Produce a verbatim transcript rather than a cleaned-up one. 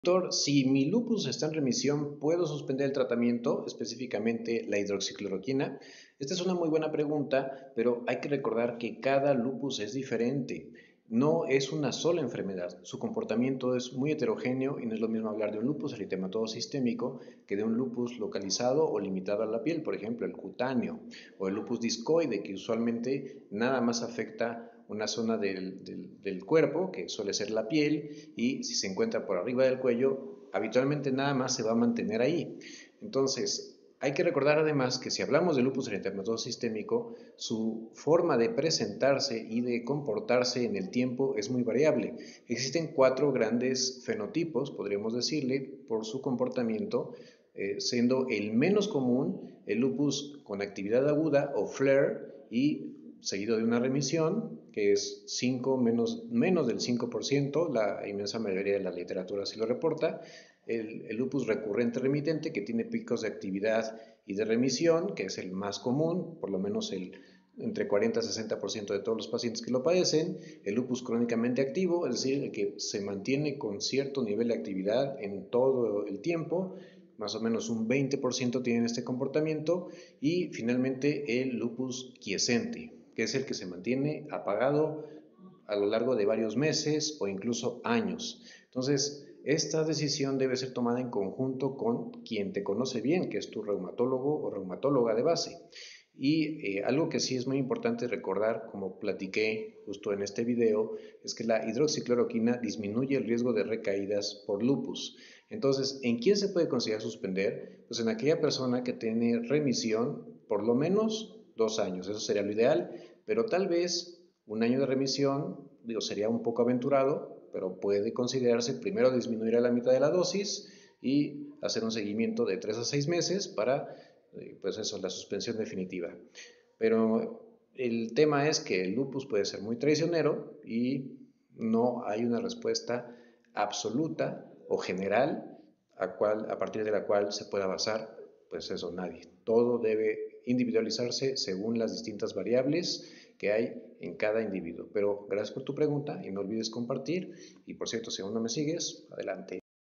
Doctor, si mi lupus está en remisión, ¿puedo suspender el tratamiento, específicamente la hidroxicloroquina? Esta es una muy buena pregunta, pero hay que recordar que cada lupus es diferente. No es una sola enfermedad. Su comportamiento es muy heterogéneo y no es lo mismo hablar de un lupus eritematoso sistémico que de un lupus localizado o limitado a la piel, por ejemplo, el cutáneo o el lupus discoide, que usualmente nada más afecta una zona del, del, del cuerpo, que suele ser la piel, y si se encuentra por arriba del cuello, habitualmente nada más se va a mantener ahí. Entonces, hay que recordar además que si hablamos de lupus eritematoso sistémico, su forma de presentarse y de comportarse en el tiempo es muy variable. Existen cuatro grandes fenotipos, podríamos decirle, por su comportamiento, eh, siendo el menos común el lupus con actividad aguda o flare y seguido de una remisión, que es cinco, menos, menos del cinco por ciento, la inmensa mayoría de la literatura sí lo reporta. El, el lupus recurrente remitente, que tiene picos de actividad y de remisión, que es el más común, por lo menos el, entre cuarenta y sesenta por ciento de todos los pacientes que lo padecen. El lupus crónicamente activo, es decir, el que se mantiene con cierto nivel de actividad en todo el tiempo, más o menos un veinte por ciento tienen este comportamiento. Y finalmente el lupus quiescente, que es el que se mantiene apagado a lo largo de varios meses o incluso años. Entonces, esta decisión debe ser tomada en conjunto con quien te conoce bien, que es tu reumatólogo o reumatóloga de base. Y eh, algo que sí es muy importante recordar, como platiqué justo en este video, es que la hidroxicloroquina disminuye el riesgo de recaídas por lupus. Entonces, ¿en quién se puede considerar suspender? Pues en aquella persona que tiene remisión por lo menos dos años, eso sería lo ideal, pero tal vez un año de remisión, digo, sería un poco aventurado, pero puede considerarse primero disminuir a la mitad de la dosis y hacer un seguimiento de tres a seis meses para, eh, pues eso, la suspensión definitiva. Pero el tema es que el lupus puede ser muy traicionero y no hay una respuesta absoluta o general a, cual, a partir de la cual se pueda basar, pues eso, nadie. Todo debe individualizarse según las distintas variables que hay en cada individuo. Pero gracias por tu pregunta y no olvides compartir. Y por cierto, si aún no me sigues, adelante.